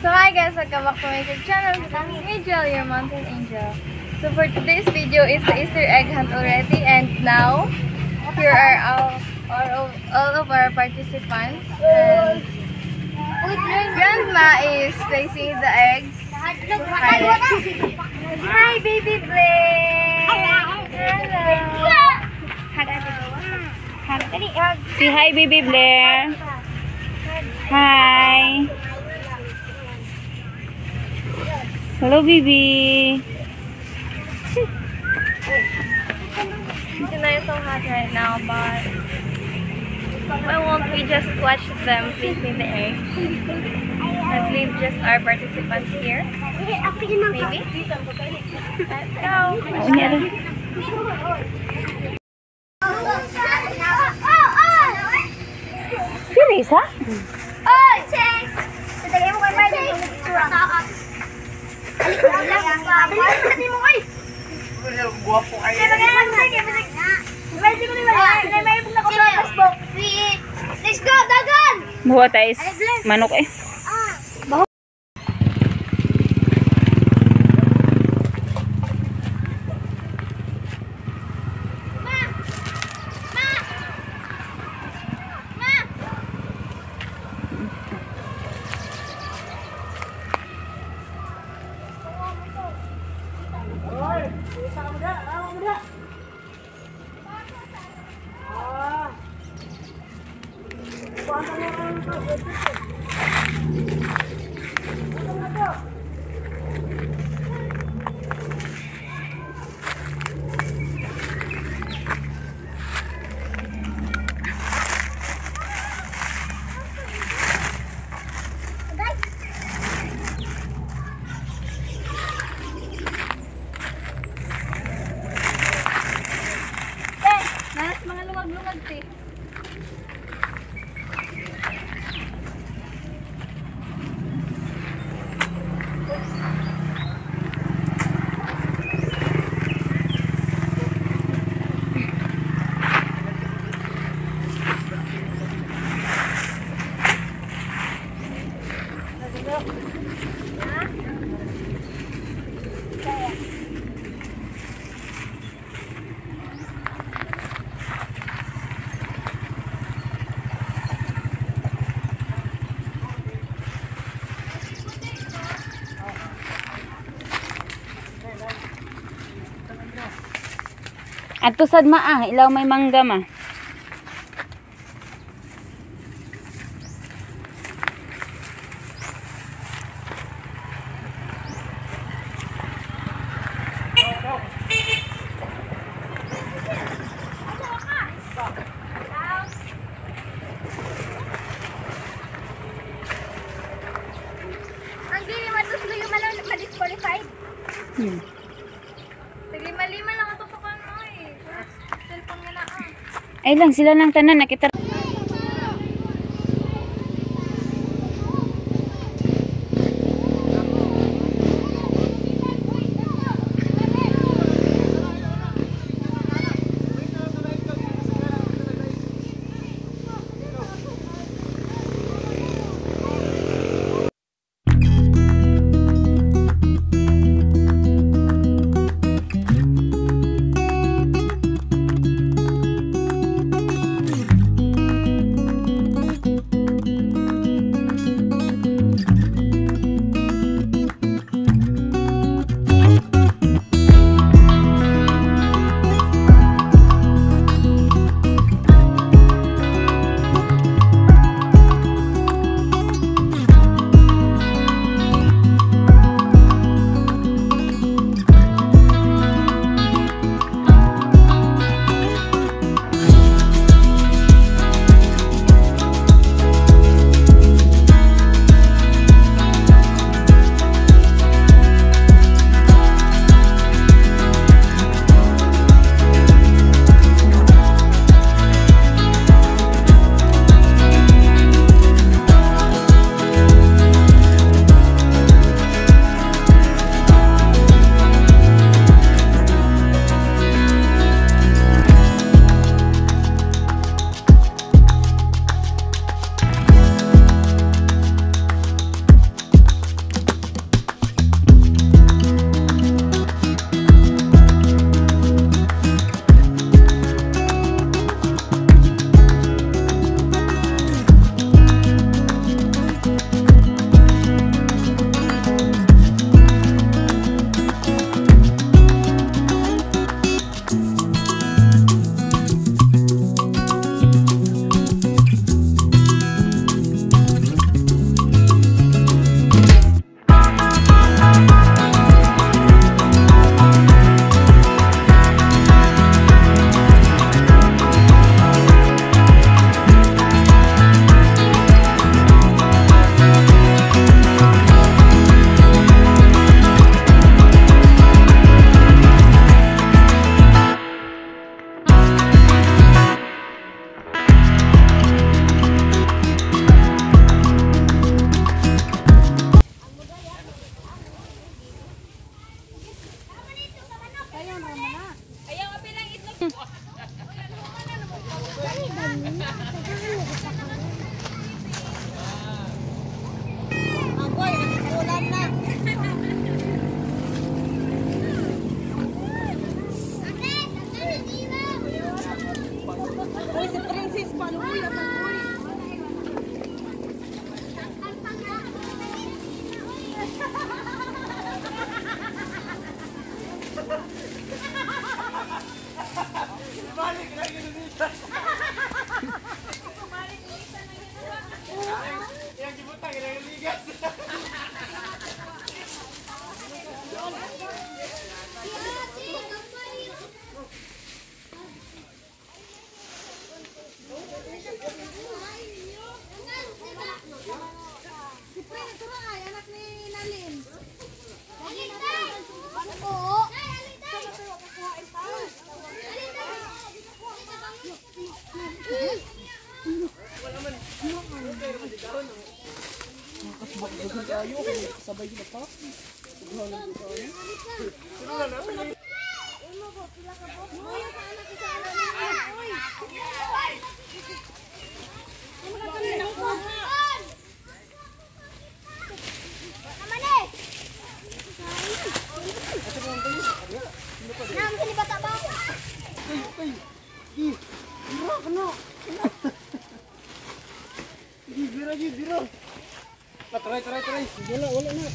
So hi guys, welcome back to my YouTube channel. This is Angel, your mountain angel. So for today's video is the Easter egg hunt already, and now here are all of our participants. And Grandma is placing the eggs. Hi baby Blair! Hello! Say hi, baby Blair. Hi. Hello, baby. It's so hot right now, but why won't we just watch them placing the eggs and leave just our participants here? Maybe? Let's go! Serious, ha? Oh, check! Tatagay mo kay Marley yung picture ang kakak. Hindi mo kayo! Guwapo kayo. Let's go, dagan! Buha tayo manok eh. Mga lumag-lumag eh. At tusad ma ilaw may mangga ma. Ang dili man to sila ma-disqualified. Lima-lima lang ito pa kano eh. Cellphone nga na Ay lang sila lang tanan nakita. Uy, si Princess, paano po yan? Balik na Indonesia. Yang jibutang yang ligas. Anak ni Nalin. Sabay kita pa. Biro. Try. Wala na.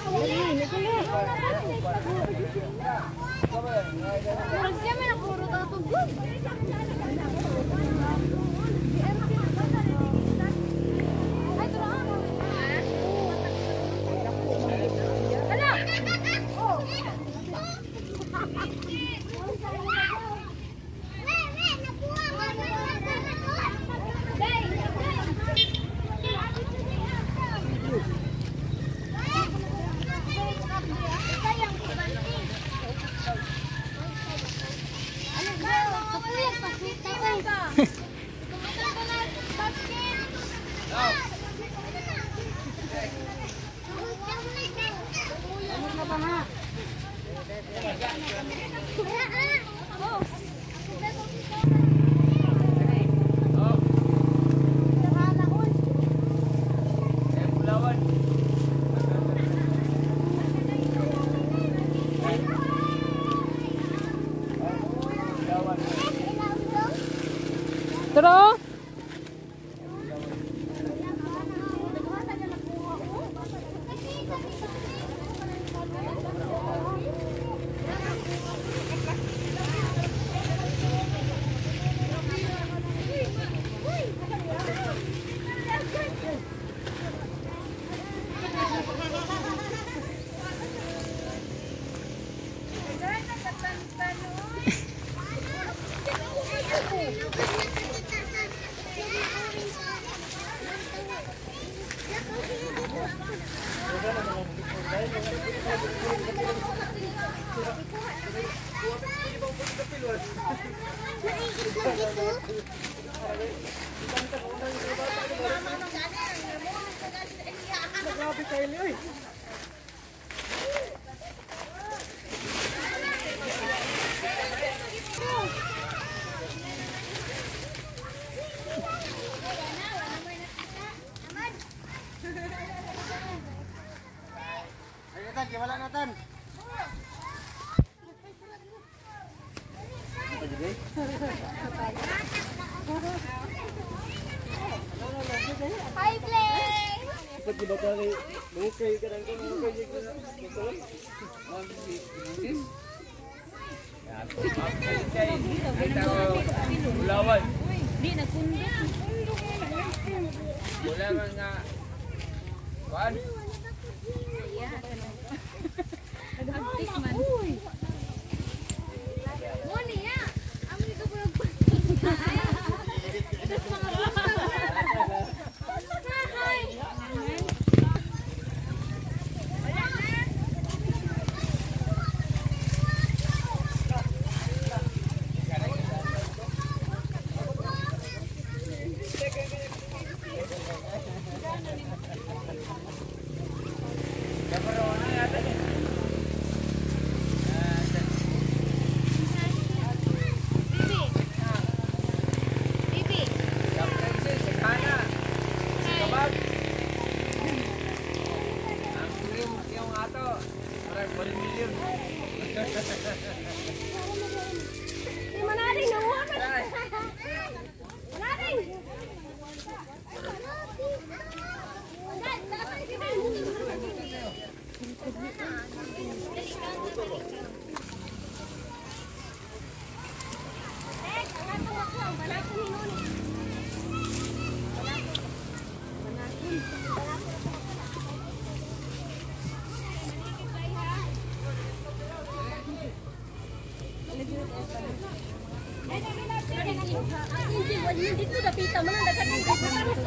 Tara! Grabe kayo eh. Ayo Tan, gimana Nathan? Hi, Blaine! Dapat dibatali, mengukay kadang-kadang mengukay juga. Betul? Ulawan. Di, nagpundok. Wala man nga. Kuan? Nag-hagtik man. Moni ya! Amin ito po Kapan orang yang ada ni? Manaring, nanguha ka na. Manaring! Dito dapita mo nang dagan dito.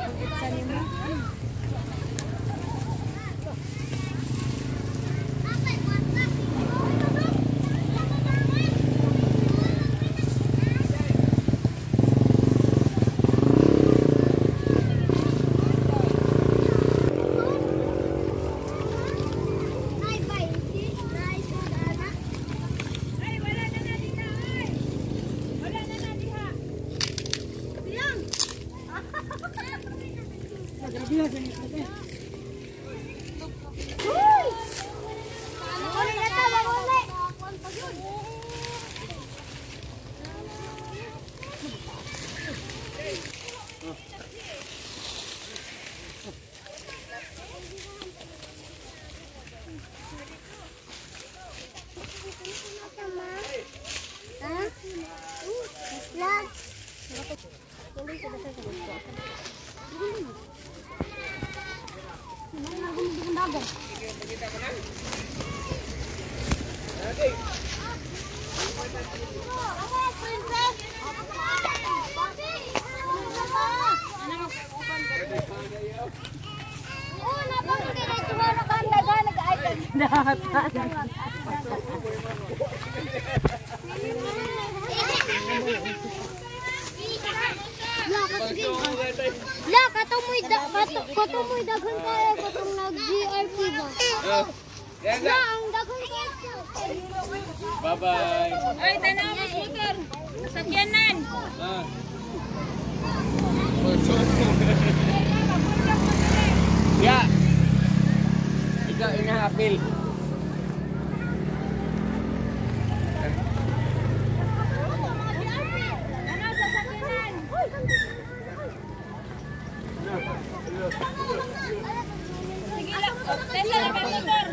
La, katong mo'y daghan kaya katong nag-GRP ba? La, ang daghan kaya. Bye-bye. Ay, tanaw mo scooter. Sakyanan. Ya. Ikaw inahapil. Ano sa sakyanan? Sige lang. Tesa lang ang motor.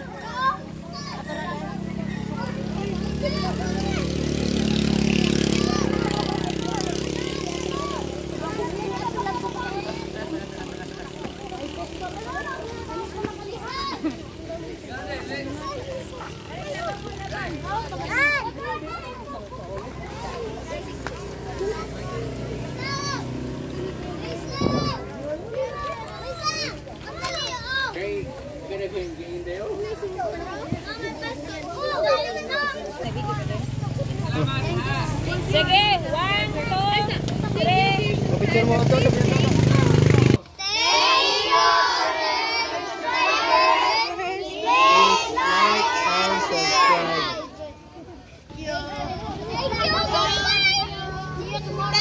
Ah!